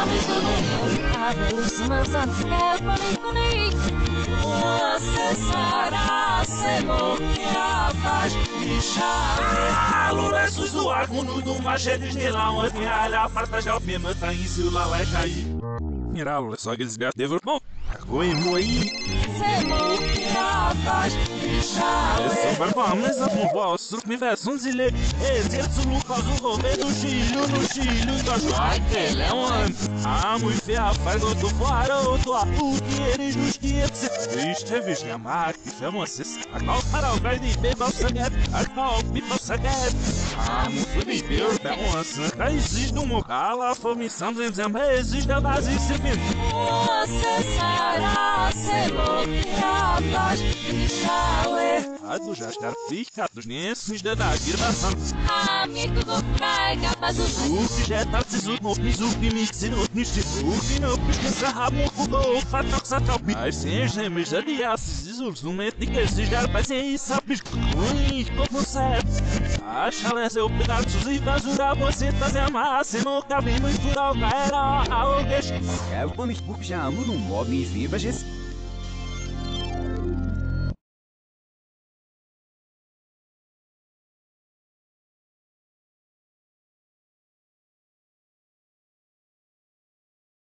Lourenços do Arco do Machetes de lá onde a farta já o pima tá em seu lá vai cair. Mira, só que eles devoram. Bom, agora eu aí. Esse vai para mas a não posso me ver sonzile. Exerço no caso do Chile no Chile da Joaquim Leon. Muito feia faz do fora o que eles nos quiets. Isto é vez a mar que chama-se a cal para o gás de beba saget. A cal pipa saget. Muito de Deus da onça. Caíses do mocala, fome somos em meses da base servindo. Do já estar picados nesses da girvação. Amigo do praga, mas o que já está preciso no piso que me ensinou nisto. O que não pesquisa ramo com o fato que está calmo. Ai, sem gemes ali, assis, os luméticas e já vai ser isso. Sabes como certo. A chaleça eu pedaços e basura você fazer a massa. No cabelo e furar o cara. A alguém. É o pano que já amo no mob e vibras.